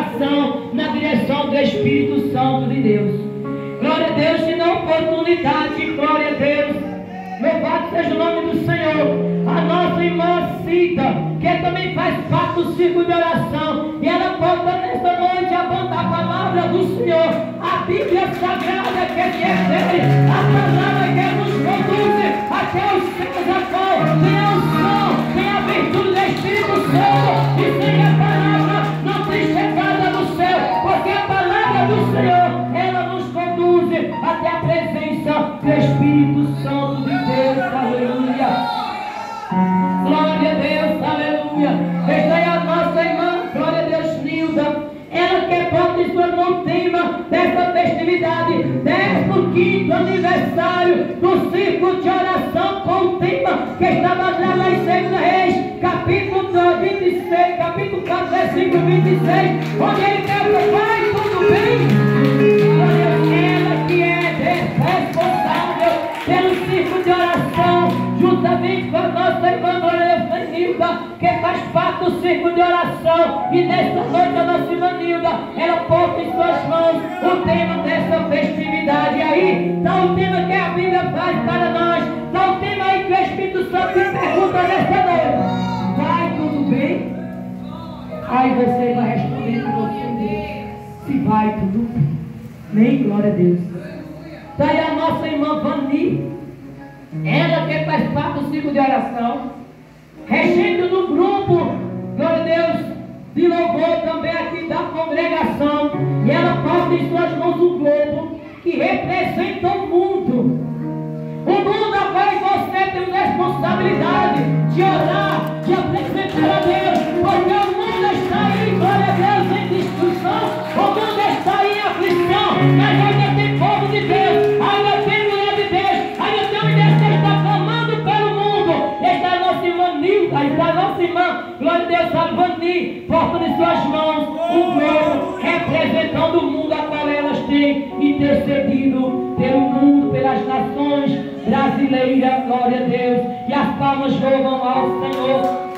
oração na direção do Espírito Santo de Deus. Glória a Deus, te dá oportunidade, glória a Deus. Louvado seja o nome do Senhor. A nossa irmã Cida, que também faz parte do círculo de oração, e ela pode nesta noite apontar a palavra do Senhor, a Bíblia Sagrada que refere, a palavra que nos conduz até os céus, a qual tem a unção, tem a virtude do Espírito Santo, e sem a palavra não tem chegada no céu, porque a palavra do Senhor, ela nos conduz até a presença do Espírito Santo de Deus. Aleluia. Glória a Deus, aleluia. Esta é a nossa irmã, glória a Deus, Nilda. Ela que pode estar no tema desta festividade, 15º aniversário do círculo de oração, com o tema que estava lá em 2 Reis, capítulo 26, capítulo 4, versículo 26, onde ele pergunta: Pai, tudo bem? Ela que é responsável pelo círculo de oração, juntamente com a nossa irmã Nilda, que faz parte do círculo de oração. E nesta noite a nossa irmã Nilda, ela porta em suas mãos o tema dessa festividade. E aí está o tema que a Bíblia faz para nós, está o tema aí que o Espírito Santo me pergunta nesta noite: vai tudo bem? Aí você vai responder para você: se vai tudo bem. Amém? Glória a Deus. Está aí a nossa irmã Vani, ela que faz parte do círculo de oração, regendo no grupo, glória a Deus, de louvor também aqui da congregação. E ela porta em suas mãos um globo que representa o mundo. O mundo a qual você tem responsabilidade de orar, de apresentar a Deus, porque o mundo está aí, glória a Deus, em destruição. O mundo está aí em aflição, mas ainda tem povo de Deus, ainda tem mulher de Deus, ainda tem uma igreja que está clamando pelo mundo. Está a nossa irmã Nilda, está a nossa irmã, glória a Deus, Salvani, porta em suas mãos um globo representando o mundo a qual elas têm intercedido pelo mundo, pelas nações brasileiras, glória a Deus. E as palmas louvam ao Senhor.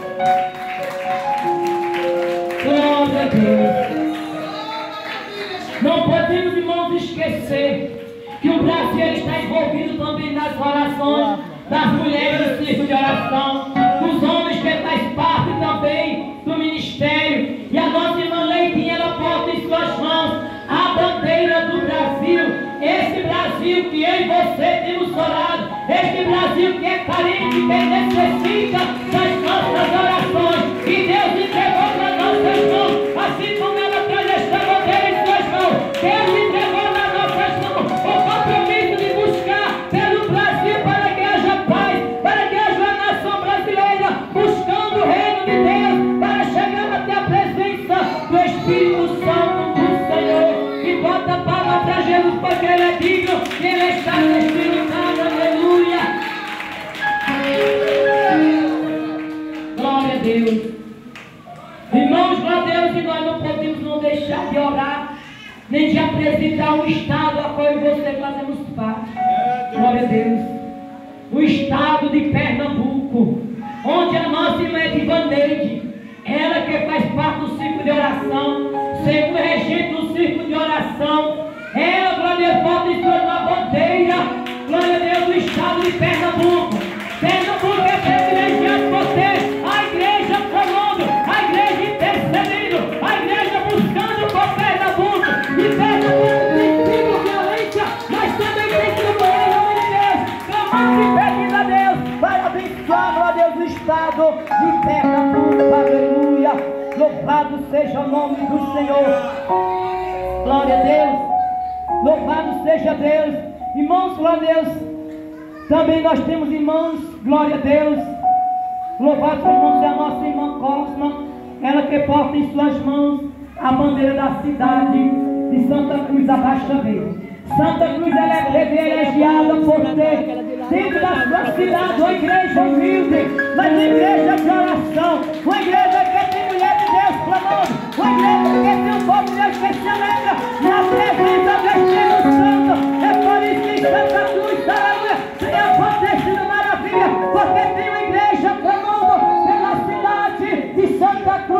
Glória a Deus. Não podemos, irmãos, esquecer que o Brasil está envolvido também nas orações das mulheres do círculo de oração, dos homens que faz parte também do ministério. E a nossa irmã Leidinha, ela porta em suas mãos a bandeira do Brasil. Esse Brasil que eu e você temos orado, este Brasil que é carente, que necessita das nossas orações, e Deus entregou para nossas mãos, assim como ela traz esta bandeira em suas mãos. Deus entregou nas nossas mãos o compromisso de buscar pelo Brasil, para que haja paz, para que haja a nação brasileira buscando o reino de Deus, para chegar até a presença do Espírito Santo do Senhor. E bota a palma para Jesus, porque Ele é digno, e Ele está neste lugar. Aleluia. Glória a Deus. Irmãos, glória a Deus, e nós não podemos não deixar de orar, nem de apresentar o estado a qual eu e você fazemos parte. Glória a Deus. O estado de Pernambuco, onde a nossa irmã Edivaneide, ela que faz parte do círculo de oração, segundo regente do círculo de oração, ela, glória a Deus, pode estar na bandeira, glória a Deus, do estado de Pernambuco. Pernambuco é privilegiado por ter a igreja clamando, a igreja intercedendo, a igreja buscando por Pernambuco. E Pernambuco tem sido violência, mas também tem sido bom em nome de Deus, clamando e pedindo a Deus para abençoar, glória a Deus, o estado de Pernambuco. Aleluia. Louvado seja o nome do Senhor. Glória a Deus. Louvado seja Deus. Irmãos, glória a Deus. Também nós temos irmãos, glória a Deus. Louvado seja a nossa irmã Cosma, ela que porta em suas mãos a bandeira da cidade de Santa Cruz da Baixa Verde. Santa Cruz, ela é privilegiada por ter dentro da sua cidade uma igreja humilde, mas uma igreja de oração, uma igreja que tem mulher de Deus clamando, uma igreja que tem um povo de Deus que se alegra na presença do Espírito Santo. É por isso que em Santa Cruz, aleluia, tem acontecido maravilha, porque tem uma igreja clamando pela cidade de Santa Cruz da Baixa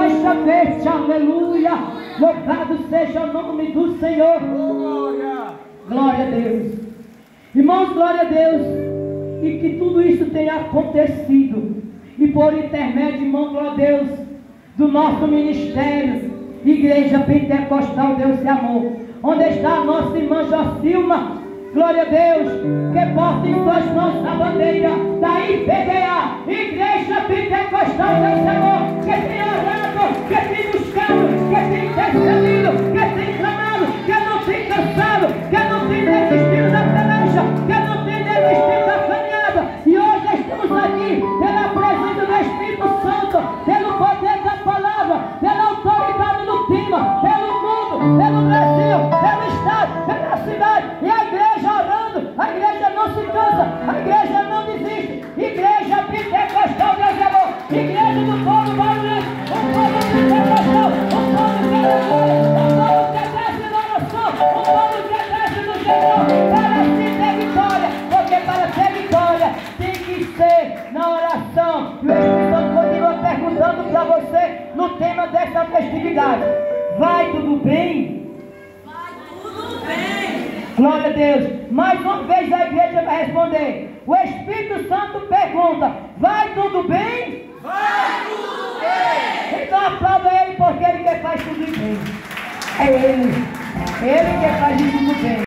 nesta noite, aleluia. Louvado seja o nome do Senhor. Glória a Deus. Irmãos, glória a Deus. E que tudo isso tenha acontecido. E por intermédio, irmão, glória a Deus, do nosso ministério, Igreja Pentecostal Deus e Amor, onde está a nossa irmã Jocilma, glória a Deus, que porta em suas mãos a bandeira da IPDA, Igreja Pentecostal Deus e Amor, que tem orado, que tem buscado, que tem intercedido, que tem clamado, que não tem cansado, que não tem desistido da peleja, que não tem desistido da caminhada. E hoje estamos aqui pela presença do Espírito Santo, pelo poder da palavra, pela autoridade do tema, pelo mundo, pelo Brasil, pelo estado, pela cidade. E a igreja orando, a igreja não se cansa, a igreja não desiste. Igreja Pentecostal Deus e Amor, igreja do povo barulhento, o povo pentecostal, o povo que adora, o povo que desce na oração, o povo que desce no Senhor, para se ter vitória, porque para ter vitória tem que ser na oração. E o Espírito Santo continua perguntando para você no tema dessa festividade: vai tudo bem? Vai tudo bem. Glória a Deus. Mais uma vez a igreja vai responder. O Espírito Santo pergunta: vai tudo bem? Vai tudo bem. Então aplauda ele, porque ele que faz tudo bem. É ele que faz tudo bem.